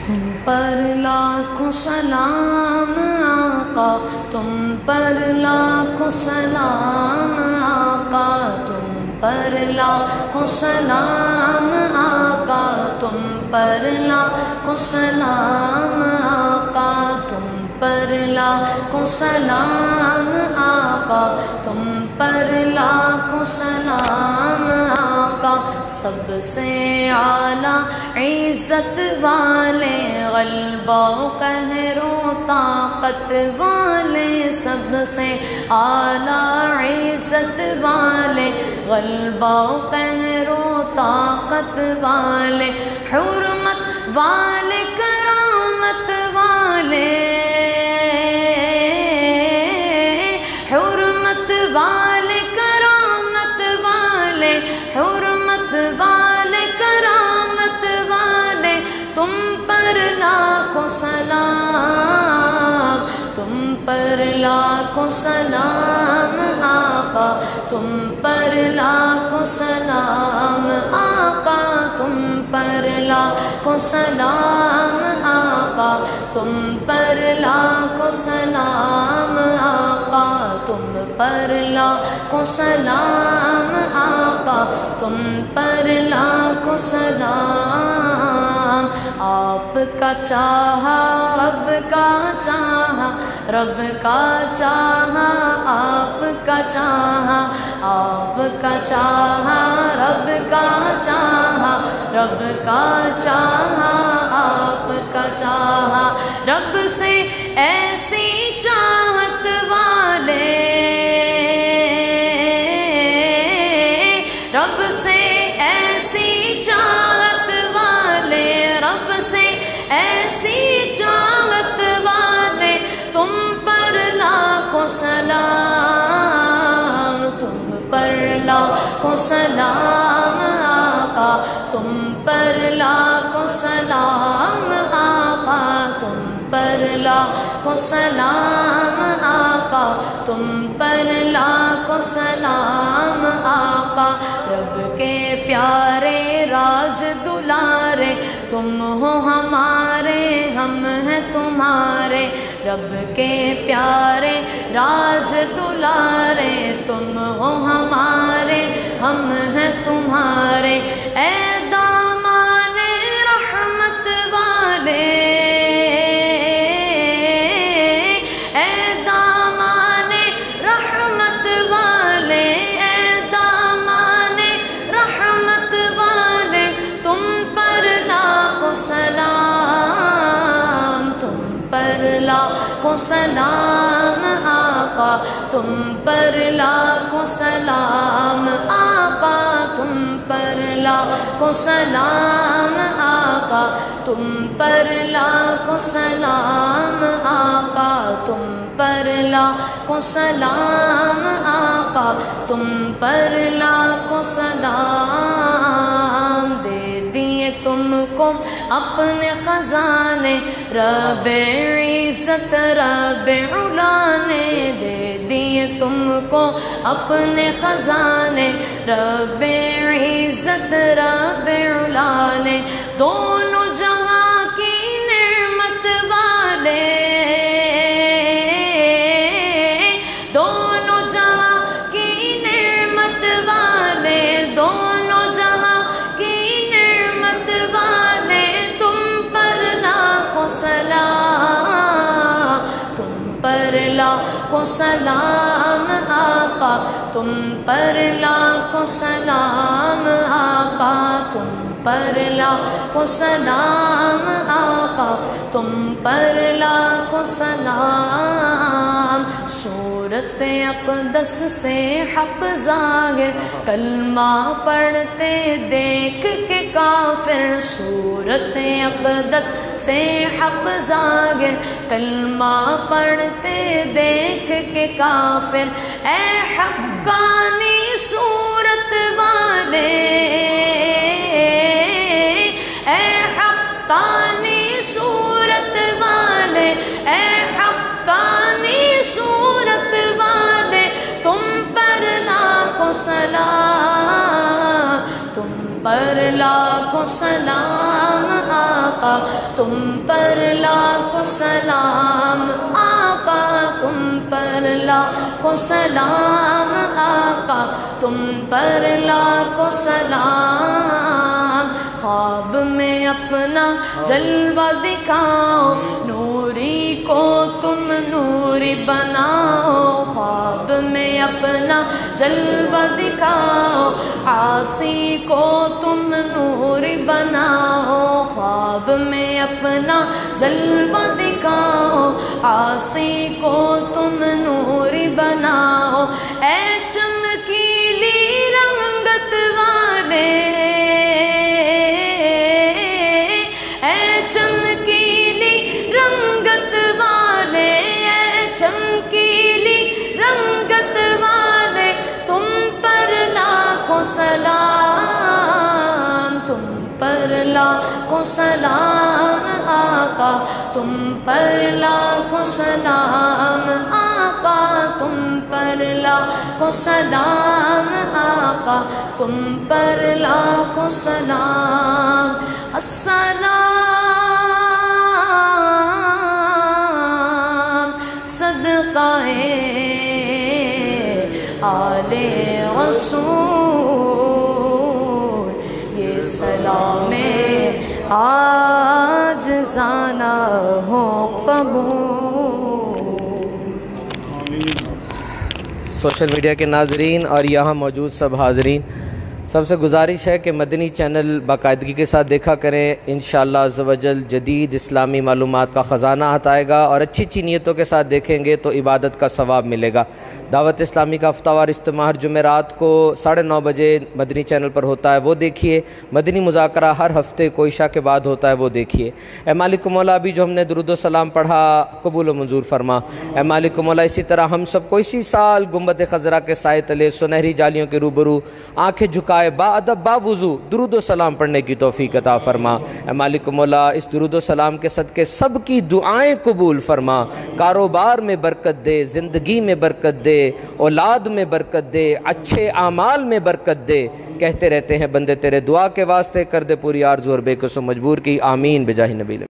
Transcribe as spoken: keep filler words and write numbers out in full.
تم پر لاکھوں سلام آقا، تم پر لاکھوں سلام آقا، تم پر لاکھوں سلام آقا، تم پر لاکھوں سلام آقا، تم پر لاکھوں سلام آقا، تم پر لاکھوں سلام آقا۔ سب سے اعلیٰ عزت والے، غلبہ و قہر و طاقت والے، سب سے اعلیٰ عزت والے، غلبہ و قہر و طاقت والے، حرمت والے، کرامت والے، حرمت والے، کرامت والے، حرمت والے، کرامت والے، تم پر لاکھوں سلام، تم پر لاکھوں سلام آقا، تم پر لاکھوں سلام آقا، تم پر لاکھوں سلام آقا، تم پر لاکھوں سلام آقا، تم پر لاکھوں سلام آقا، تم پر لاکھوں سلام۔ آپ کا چاہا رب کا چاہا، رب کا چاہا آپ کا چاہا، آپ کا چاہا رب کا چاہا، رب کا چاہا آپ کا چاہا، رب سے ایسی چاہت والے، رب سے ایسی چاہت والے، رب سے ایسی چاہت والے، تم پر لاکھوں سلام، تم پر لاکھوں سلام آقا، تم پر لاکھوں سلام آقا، تم پر لاکھوں سلام آقا، تم پر لاکھوں سلام آقا۔ رب کے پیارے راج دلارے، تم ہو ہمارے، ہم ہیں تمہارے، رب کے پیارے راج دلارے، تم ہو ہمارے، ہم ہیں تمہارے، اے دامان رحمت والے، اے دامان رحمت والے، اے دامان رحمت والے، تم پر لاکھوں سلام، تم پر لاکھوں سلام آقا، تم پر لاکھوں سلام آقا، تم پر لاکھوں سلام آقا، تم پر لاکھوں سلام آقا، تم پر لاکھوں سلام آقا، تم پر لاکھوں سلام۔ دے دیے تم کو اپنے خزانے، رب عزت رب علا نے، دے دیے تم کو اپنے خزانے، رب عزت رب علا نے، دونوں جہاں کی نعمت والے، دونوں جہاں کی نعمت والے، دونوں جہاں کی نعمت والے، تم پر لاکھوں سلام، تم پر لاکھوں سلام آقا، تم پر لاکھوں سلام آقا، تم پر لاکھوں سلام آقا، تم پر لاکھوں سلام۔ صورت اقدس سے حق ظاہر، کلمہ پڑھتے دیکھ کے کافر، صورت اقدس سے حق ظاہر، کلمہ پڑھتے دیکھ کے کافر، اے حقانی صورت والے، اے حقانی صورت والے، اے حقانی صورت والے، تم پر لاکھوں سلام، تم پر لاکھوں سلام آقا، تم پر لاکھوں سلام آقا، تم پر لاکھوں سلام آقا، تم پر لاکھوں سلام۔ خواب میں اپنا جلوہ دکھاؤ، نوری کو تم نوری بناؤ، خواب میں اپنا جلوہ دکھاؤ، عاصی کو تم نوری بناؤ، خواب میں اپنا جلوہ دکھاؤ، عاصی کو تم نوری بناؤ۔ اے چمکیلی رنگت والے، اے چمکیلی رنگت والے، اے چمکیلی رنگت والے، تم پر لاکھوں سلام، تم پر لاکھوں سلام آقا، تم پر لاکھوں سلام آقا، تم پر لاکھوں سلام آقا، تم پر لاکھوں سلام۔ السلام صدقہ آل رسول، یہ سلام عاجزانہ ہو قبول۔ سوشل میڈیا کے ناظرین اور یہاں موجود سب حاضرین، سب سے گزارش ہے کہ مدنی چینل باقاعدگی کے ساتھ دیکھا کریں۔ انشاءاللہ عز و جل جدید اسلامی معلومات کا خزانہ آتا آئے گا، اور اچھی اچھی نیتوں کے ساتھ دیکھیں گے تو عبادت کا ثواب ملے گا۔ دعوت اسلامی کا ہفتہ وار اجتماع ہر جمعرات کو ساڑھے نو بجے مدنی چینل پر ہوتا ہے، وہ دیکھیے۔ مدنی مذاکرہ ہر ہفتے کو عشاء کے بعد ہوتا ہے، وہ دیکھیے۔ اے مالک مولا، ابھی جو ہم نے درود و سلام پڑھا قبول و منظور فرما۔ اے مالک مولا، اسی طرح ہم سب کو اسی سال گنبد خضرا کے سائے تلے سنہری جالیوں کے روبرو آنکھیں جھکائے با ادب با وضو درود و سلام پڑھنے کی توفیق عطا فرما۔ اے مالک مولا، اس درود و سلام کے صدقے سب کی دعائیں قبول فرما، کاروبار میں برکت دے، زندگی میں برکت دے، اولاد میں برکت دے، اچھے اعمال میں برکت دے۔ کہتے رہتے ہیں بندے تیرے، دعا کے واسطے کر دے پوری آرزو اور بے قصو مجبور کی، آمین بجاہ نبی۔